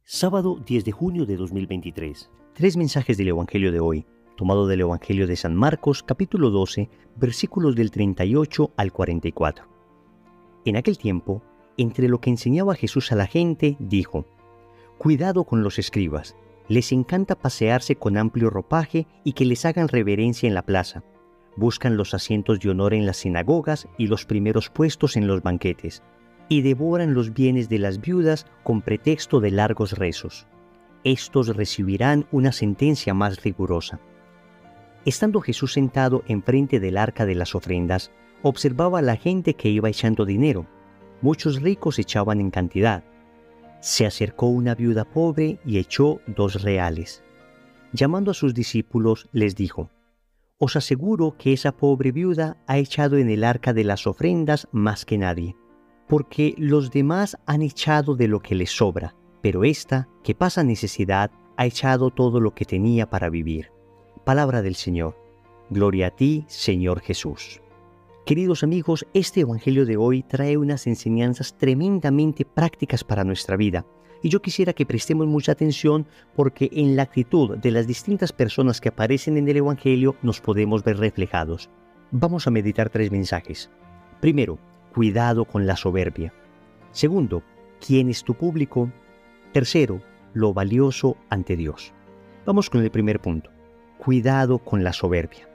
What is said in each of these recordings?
Sábado 10 de junio de 2023. Tres mensajes del Evangelio de hoy, tomado del Evangelio de San Marcos, capítulo 12, versículos del 38 al 44. En aquel tiempo, entre lo que enseñaba Jesús a la gente, dijo: «Cuidado con los escribas, les encanta pasearse con amplio ropaje y que les hagan reverencia en la plaza. Buscan los asientos de honor en las sinagogas y los primeros puestos en los banquetes, y devoran los bienes de las viudas con pretexto de largos rezos. Estos recibirán una sentencia más rigurosa». Estando Jesús sentado enfrente del arca de las ofrendas, observaba a la gente que iba echando dinero. Muchos ricos echaban en cantidad. Se acercó una viuda pobre y echó 2 reales. Llamando a sus discípulos, les dijo: «Os aseguro que esa pobre viuda ha echado en el arca de las ofrendas más que nadie, porque los demás han echado de lo que les sobra, pero ésta, que pasa necesidad, ha echado todo lo que tenía para vivir». Palabra del Señor. Gloria a ti, Señor Jesús. Queridos amigos, este Evangelio de hoy trae unas enseñanzas tremendamente prácticas para nuestra vida. Y yo quisiera que prestemos mucha atención porque en la actitud de las distintas personas que aparecen en el Evangelio nos podemos ver reflejados. Vamos a meditar 3 mensajes. Primero, cuidado con la soberbia. Segundo, ¿quién es tu público? Tercero, lo valioso ante Dios. Vamos con el primer punto. Cuidado con la soberbia.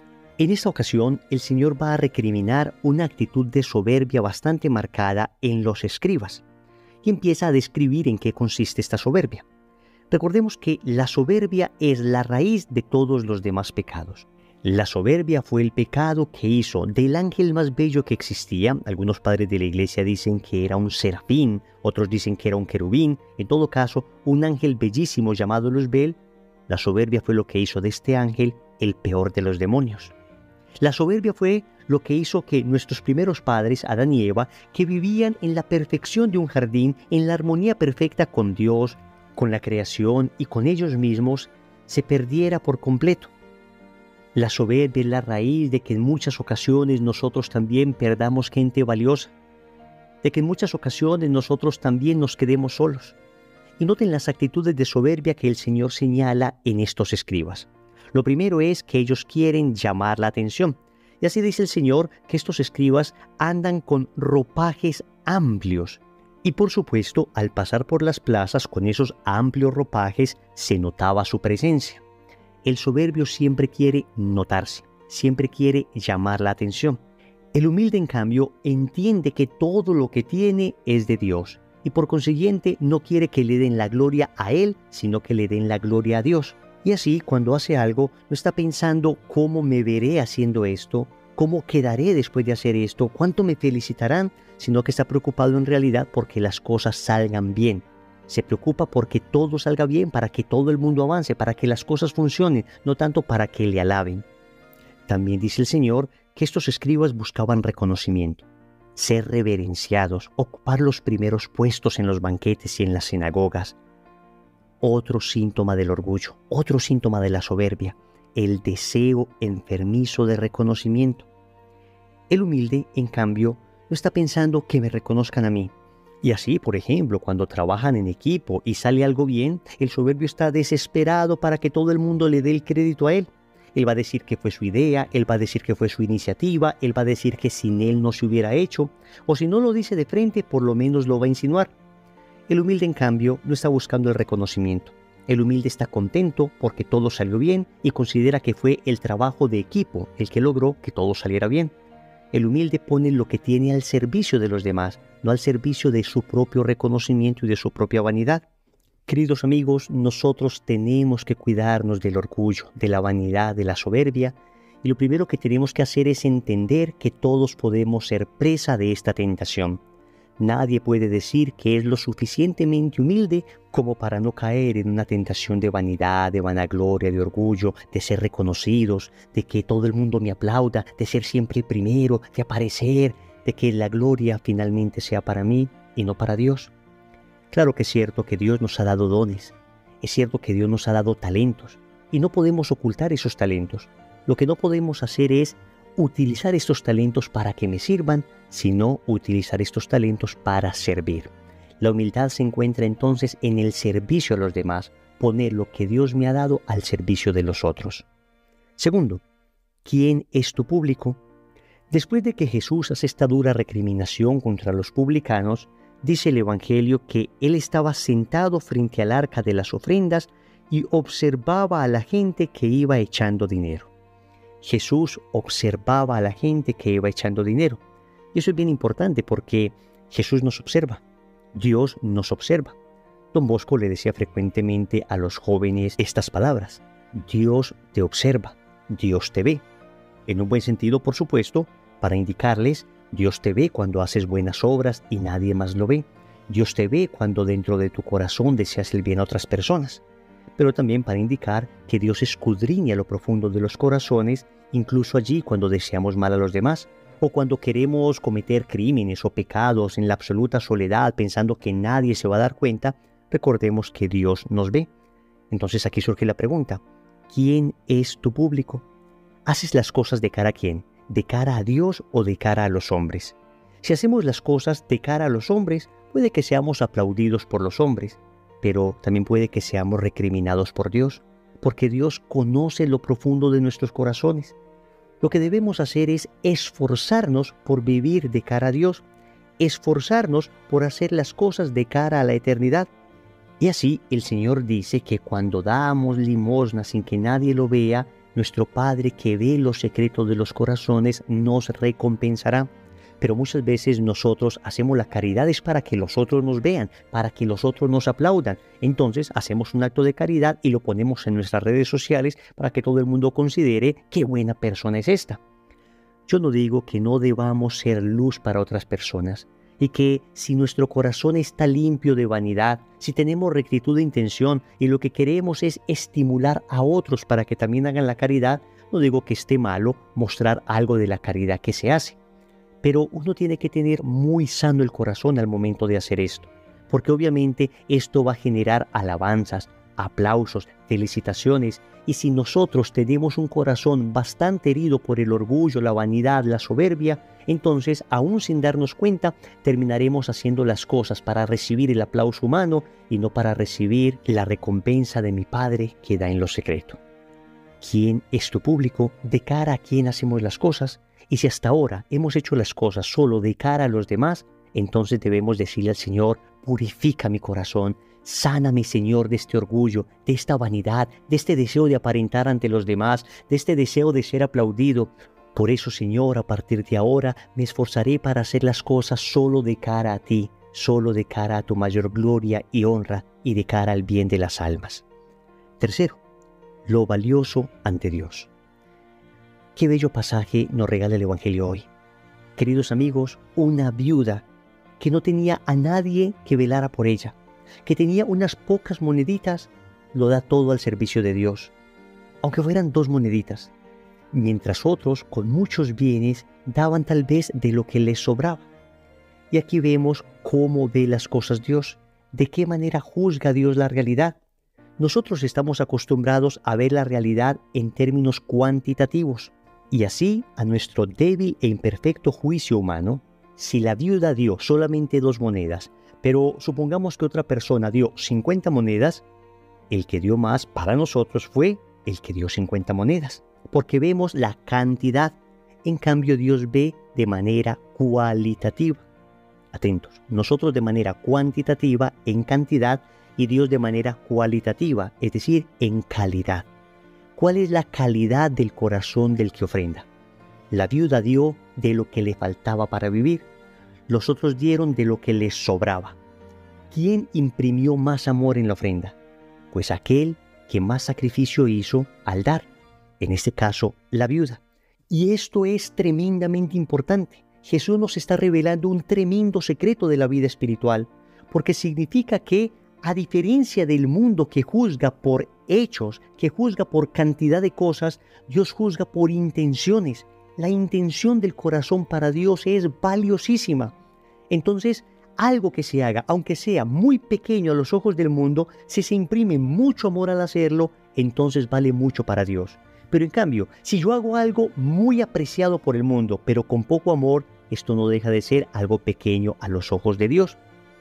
En esta ocasión, el Señor va a recriminar una actitud de soberbia bastante marcada en los escribas y empieza a describir en qué consiste esta soberbia. Recordemos que la soberbia es la raíz de todos los demás pecados. La soberbia fue el pecado que hizo del ángel más bello que existía. Algunos padres de la iglesia dicen que era un serafín, otros dicen que era un querubín. En todo caso, un ángel bellísimo llamado Luzbel. La soberbia fue lo que hizo de este ángel el peor de los demonios. La soberbia fue lo que hizo que nuestros primeros padres, Adán y Eva, que vivían en la perfección de un jardín, en la armonía perfecta con Dios, con la creación y con ellos mismos, se perdiera por completo. La soberbia es la raíz de que en muchas ocasiones nosotros también perdamos gente valiosa, de que en muchas ocasiones nosotros también nos quedemos solos. Y noten las actitudes de soberbia que el Señor señala en estos escribas. Lo primero es que ellos quieren llamar la atención. Y así dice el Señor que estos escribas andan con ropajes amplios. Y por supuesto, al pasar por las plazas con esos amplios ropajes, se notaba su presencia. El soberbio siempre quiere notarse, siempre quiere llamar la atención. El humilde, en cambio, entiende que todo lo que tiene es de Dios. Y por consiguiente, no quiere que le den la gloria a Él, sino que le den la gloria a Dios. Y así, cuando hace algo, no está pensando cómo me veré haciendo esto, cómo quedaré después de hacer esto, cuánto me felicitarán, sino que está preocupado en realidad porque las cosas salgan bien. Se preocupa porque todo salga bien, para que todo el mundo avance, para que las cosas funcionen, no tanto para que le alaben. También dice el Señor que estos escribas buscaban reconocimiento, ser reverenciados, ocupar los primeros puestos en los banquetes y en las sinagogas. Otro síntoma del orgullo, otro síntoma de la soberbia, el deseo enfermizo de reconocimiento. El humilde, en cambio, no está pensando que me reconozcan a mí. Y así, por ejemplo, cuando trabajan en equipo y sale algo bien, el soberbio está desesperado para que todo el mundo le dé el crédito a él. Él va a decir que fue su idea, él va a decir que fue su iniciativa, él va a decir que sin él no se hubiera hecho, o si no lo dice de frente, por lo menos lo va a insinuar. El humilde, en cambio, no está buscando el reconocimiento. El humilde está contento porque todo salió bien y considera que fue el trabajo de equipo el que logró que todo saliera bien. El humilde pone lo que tiene al servicio de los demás, no al servicio de su propio reconocimiento y de su propia vanidad. Queridos amigos, nosotros tenemos que cuidarnos del orgullo, de la vanidad, de la soberbia, y lo primero que tenemos que hacer es entender que todos podemos ser presa de esta tentación. Nadie puede decir que es lo suficientemente humilde como para no caer en una tentación de vanidad, de vanagloria, de orgullo, de ser reconocidos, de que todo el mundo me aplauda, de ser siempre el primero, de aparecer, de que la gloria finalmente sea para mí y no para Dios. Claro que es cierto que Dios nos ha dado dones, es cierto que Dios nos ha dado talentos y no podemos ocultar esos talentos. Lo que no podemos hacer es utilizar estos talentos para que me sirvan, sino utilizar estos talentos para servir. La humildad se encuentra entonces en el servicio a los demás, poner lo que Dios me ha dado al servicio de los otros. Segundo, ¿quién es tu público? Después de que Jesús hace esta dura recriminación contra los publicanos, dice el Evangelio que Él estaba sentado frente al arca de las ofrendas y observaba a la gente que iba echando dinero. Jesús observaba a la gente que iba echando dinero. Y eso es bien importante porque Jesús nos observa, Dios nos observa. Don Bosco le decía frecuentemente a los jóvenes estas palabras: Dios te observa, Dios te ve. En un buen sentido, por supuesto, para indicarles, Dios te ve cuando haces buenas obras y nadie más lo ve. Dios te ve cuando dentro de tu corazón deseas el bien a otras personas. Pero también para indicar que Dios escudriña lo profundo de los corazones, incluso allí cuando deseamos mal a los demás, o cuando queremos cometer crímenes o pecados en la absoluta soledad pensando que nadie se va a dar cuenta. Recordemos que Dios nos ve. Entonces aquí surge la pregunta: ¿quién es tu público? ¿Haces las cosas de cara a quién? ¿De cara a Dios o de cara a los hombres? Si hacemos las cosas de cara a los hombres, puede que seamos aplaudidos por los hombres, pero también puede que seamos recriminados por Dios, porque Dios conoce lo profundo de nuestros corazones. Lo que debemos hacer es esforzarnos por vivir de cara a Dios, esforzarnos por hacer las cosas de cara a la eternidad. Y así el Señor dice que cuando damos limosna sin que nadie lo vea, nuestro Padre que ve los secretos de los corazones nos recompensará. Pero muchas veces nosotros hacemos la caridad es para que los otros nos vean, para que los otros nos aplaudan. Entonces hacemos un acto de caridad y lo ponemos en nuestras redes sociales para que todo el mundo considere qué buena persona es esta. Yo no digo que no debamos ser luz para otras personas y que si nuestro corazón está limpio de vanidad, si tenemos rectitud de intención y lo que queremos es estimular a otros para que también hagan la caridad, no digo que esté malo mostrar algo de la caridad que se hace. Pero uno tiene que tener muy sano el corazón al momento de hacer esto, porque obviamente esto va a generar alabanzas, aplausos, felicitaciones, y si nosotros tenemos un corazón bastante herido por el orgullo, la vanidad, la soberbia, entonces, aún sin darnos cuenta, terminaremos haciendo las cosas para recibir el aplauso humano y no para recibir la recompensa de mi Padre que da en lo secreto. ¿Quién es tu público? ¿De cara a quién hacemos las cosas? Y si hasta ahora hemos hecho las cosas solo de cara a los demás, entonces debemos decirle al Señor: purifica mi corazón, sáname, Señor, de este orgullo, de esta vanidad, de este deseo de aparentar ante los demás, de este deseo de ser aplaudido. Por eso, Señor, a partir de ahora me esforzaré para hacer las cosas solo de cara a ti, solo de cara a tu mayor gloria y honra y de cara al bien de las almas. Tercero, lo valioso ante Dios. Qué bello pasaje nos regala el Evangelio hoy. Queridos amigos, una viuda que no tenía a nadie que velara por ella, que tenía unas pocas moneditas, lo da todo al servicio de Dios, aunque fueran 2 moneditas, mientras otros con muchos bienes daban tal vez de lo que les sobraba. Y aquí vemos cómo ve las cosas Dios, de qué manera juzga Dios la realidad. Nosotros estamos acostumbrados a ver la realidad en términos cuantitativos, y así, a nuestro débil e imperfecto juicio humano, si la viuda dio solamente 2 monedas, pero supongamos que otra persona dio 50 monedas, el que dio más para nosotros fue el que dio 50 monedas, porque vemos la cantidad. En cambio, Dios ve de manera cualitativa. Atentos, nosotros de manera cuantitativa en cantidad y Dios de manera cualitativa, es decir, en calidad. ¿Cuál es la calidad del corazón del que ofrenda? La viuda dio de lo que le faltaba para vivir. Los otros dieron de lo que les sobraba. ¿Quién imprimió más amor en la ofrenda? Pues aquel que más sacrificio hizo al dar. En este caso, la viuda. Y esto es tremendamente importante. Jesús nos está revelando un tremendo secreto de la vida espiritual, porque significa que, a diferencia del mundo que juzga por hechos, que juzga por cantidad de cosas, Dios juzga por intenciones. La intención del corazón para Dios es valiosísima. Entonces, algo que se haga, aunque sea muy pequeño a los ojos del mundo, si se imprime mucho amor al hacerlo, entonces vale mucho para Dios. Pero en cambio, si yo hago algo muy apreciado por el mundo, pero con poco amor, esto no deja de ser algo pequeño a los ojos de Dios.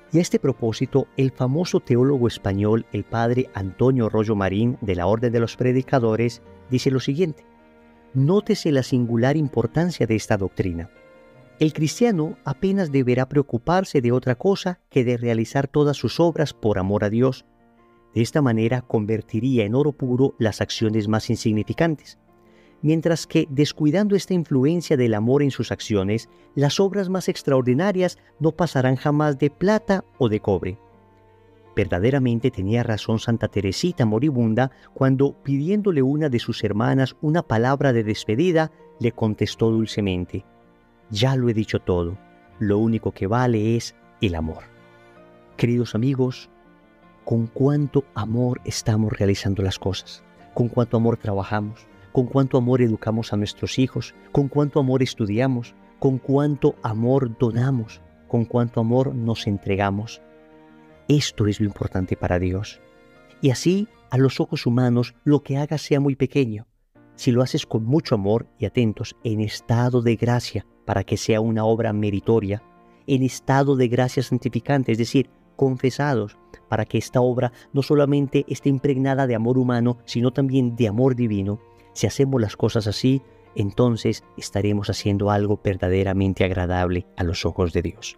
Y a este propósito, el famoso teólogo español, el padre Antonio Rollo Marín, de la Orden de los Predicadores, dice lo siguiente: nótese la singular importancia de esta doctrina. El cristiano apenas deberá preocuparse de otra cosa que de realizar todas sus obras por amor a Dios. De esta manera convertiría en oro puro las acciones más insignificantes, mientras que, descuidando esta influencia del amor en sus acciones, las obras más extraordinarias no pasarán jamás de plata o de cobre. Verdaderamente tenía razón Santa Teresita moribunda cuando, pidiéndole una de sus hermanas una palabra de despedida, le contestó dulcemente: ya lo he dicho todo, lo único que vale es el amor. Queridos amigos, con cuánto amor estamos realizando las cosas, con cuánto amor trabajamos, con cuánto amor educamos a nuestros hijos, con cuánto amor estudiamos, con cuánto amor donamos, con cuánto amor nos entregamos. Esto es lo importante para Dios. Y así, a los ojos humanos, lo que hagas sea muy pequeño. Si lo haces con mucho amor y atentos, en estado de gracia, para que sea una obra meritoria, en estado de gracia santificante, es decir, confesados, para que esta obra no solamente esté impregnada de amor humano, sino también de amor divino. Si hacemos las cosas así, entonces estaremos haciendo algo verdaderamente agradable a los ojos de Dios.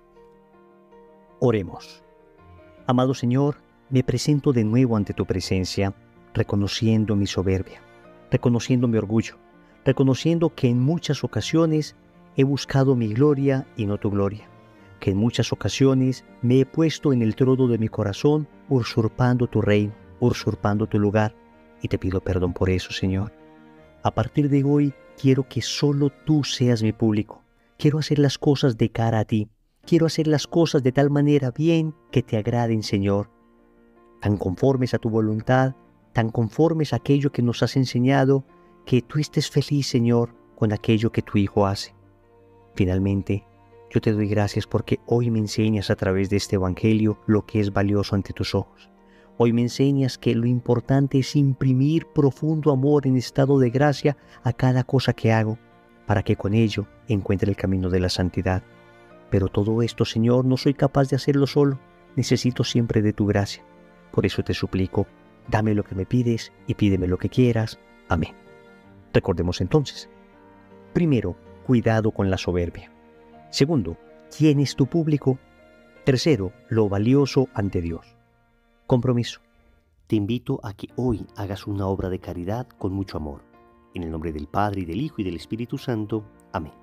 Oremos. Amado Señor, me presento de nuevo ante tu presencia, reconociendo mi soberbia, reconociendo mi orgullo, reconociendo que en muchas ocasiones he buscado mi gloria y no tu gloria, que en muchas ocasiones me he puesto en el trono de mi corazón, usurpando tu reino, usurpando tu lugar, y te pido perdón por eso, Señor. A partir de hoy, quiero que solo tú seas mi público. Quiero hacer las cosas de cara a ti. Quiero hacer las cosas de tal manera bien que te agraden, Señor, tan conformes a tu voluntad, tan conformes a aquello que nos has enseñado, que tú estés feliz, Señor, con aquello que tu Hijo hace. Finalmente, yo te doy gracias porque hoy me enseñas a través de este Evangelio lo que es valioso ante tus ojos. Hoy me enseñas que lo importante es imprimir profundo amor en estado de gracia a cada cosa que hago, para que con ello encuentre el camino de la santidad. Pero todo esto, Señor, no soy capaz de hacerlo solo. Necesito siempre de tu gracia. Por eso te suplico, dame lo que me pides y pídeme lo que quieras. Amén. Recordemos entonces. Primero, cuidado con la soberbia. Segundo, ¿quién es tu público? Tercero, lo valioso ante Dios. Compromiso. Te invito a que hoy hagas una obra de caridad con mucho amor. En el nombre del Padre, y del Hijo, y del Espíritu Santo. Amén.